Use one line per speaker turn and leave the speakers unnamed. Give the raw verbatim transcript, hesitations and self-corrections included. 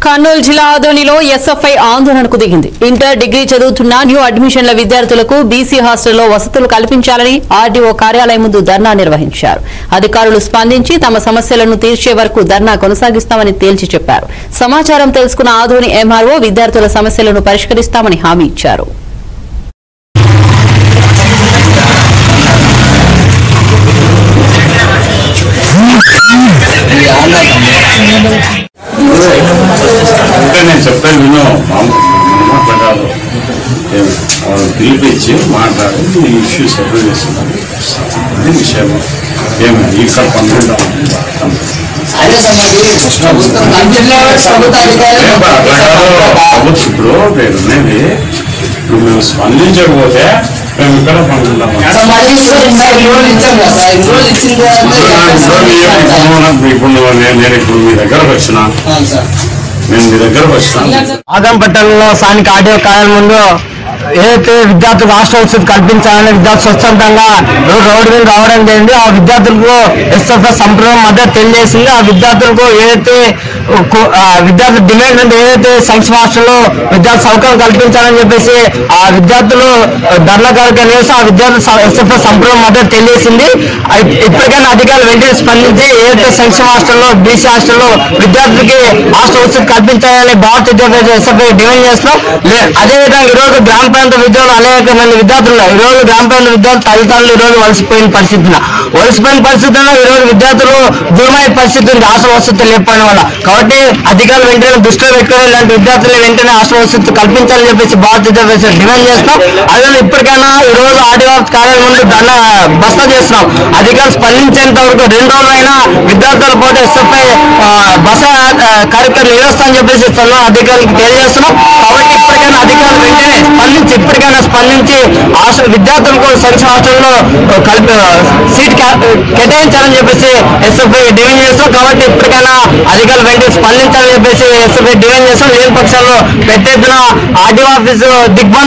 కర్నూలు జిల్లా ఆదోనిలో ఎస్ఎఫ్ఐ ఆందోళనకు దిగింది. ఇంటర్ డిగ్రీ చదువుతున్న న్యూ అడ్మిషన్ల విద్యార్థులకు బీసీ హాస్టల్లో వసతులు కల్పించాలని ఆర్డీఓ కార్యాలయం ముందు ధర్నా నిర్వహించారు. అధికారులు స్పందించి తమ సమస్యలను తీర్చే వరకు ధర్నా కొనసాగిస్తామని తేల్చి చెప్పారు. సమాచారం తెలుసుకున్న ఆదోని ఎంఆర్ఓ విద్యార్థుల సమస్యలను పరిష్కరిస్తామని హామీ ఇచ్చారు.
అంటే నేను చెప్పేది విను, మాట్లాడాలి పిలిపించి మాట్లాడి ఈ ఇష్యూ సెటిల్ చేస్తున్నాను. అది విషయం ఏమి ఇక్కడ పంపించాం ఇప్పుడు నేను ఉన్నది. ఇప్పుడు మేము స్పందించకపోతే మేము ఇక్కడ పంపించాము. ఇప్పుడు నేను ఇప్పుడు మీ దగ్గరకు వచ్చిన నేను మీ దగ్గరకు వచ్చిన
ఆదంపట్టణంలో స్థానిక ఆర్డీఓ కార్యాలయం ముందు ఏదైతే విద్యార్థులకు హాస్టల్ వసతి కల్పించాలని విద్యార్థులు స్వచ్ఛందంగా రోడ్డు మీద రావడం జరిగింది. ఆ విద్యార్థులకు ఎస్ఎఫ్ఐ సంప్రదాయం మద్దతు తెలియజేసింది. ఆ విద్యార్థులకు ఏదైతే విద్యార్థుల డిమాండ్ అంటే ఏదైతే సంక్షేమ హాస్టల్లో విద్యార్థి సౌకర్యం కల్పించాలని చెప్పేసి ఆ విద్యార్థులు ధర్నా కార్యక్రమం చేసి ఆ విద్యార్థులు ఎస్ఎఫ్ఐ సంప్రదాయం మద్దతు తెలియజేసింది. ఇప్పటికైనా అధికారులు వెంటనే స్పందించి ఏదైతే సంక్షేమ హాస్టల్లో బీసీ హాస్టల్లో విద్యార్థులకి హాస్టల్ వసతి కల్పించాలని భారత విద్యార్థి ఎస్ఎఫ్ఐ డిమాండ్ చేస్తున్నాం. అదేవిధంగా ఈరోజు గ్రామ ప్రాంత విద్యార్థులు అనేక మంది విద్యార్థులు ఈ రోజు గ్రామ ప్రాంత విద్యార్థులు తల్లిదండ్రులు ఈ రోజు వలసిపోయిన పరిస్థితుల్లో వలసిపోయిన పరిస్థితుల్లో ఈ రోజు విద్యార్థులు దూరమయ్యే పరిస్థితి ఉంది హాస్టల్ వసతులు లేకపోవడం వల్ల. కాబట్టి అధికారులు వెంటనే దృష్టిలో పెట్టుకుని ఇలాంటి విద్యార్థులు వెంటనే హాస్టల్ వసతి కల్పించాలని చెప్పేసి భారత విద్యార్థి డిమాండ్ చేస్తాం. అదే ఇప్పటికైనా ఈ రోజు ఆర్డీఓ కార్యాలయం ముందు ధర్నా బస్తా చేస్తున్నాం. అధికారులు స్పందించేంత వరకు రెండు రోజులైనా విద్యార్థుల పాటు ఎస్ఎఫ్ఐ బస కార్యక్రమం నిర్వహిస్తామని చెప్పేసి అధికారులకు తెలియజేస్తున్నాం. కాబట్టి ఇప్పటికైనా అధికారులు వెంటనే స్పందించి ఇప్పటికైనా స్పందించి హాస్టల్ విద్యార్థులకు సంక్షేమ హాస్టల్లో కలిపి సీట్ కేటాయించాలని చెప్పేసి ఎస్ఎఫ్ఐ డిమాండ్ చేస్తాం. కాబట్టి ఇప్పటికైనా అధికారులు వెంటనే స్పందించాలని చెప్పేసి ఎస్ఎఫ్ఐ డిమాండ్ చేస్తాం. లేని పక్షాల్లో పెద్ద ఎత్తున ఆర్డీఓ ఆఫీసు దిగ్బంధం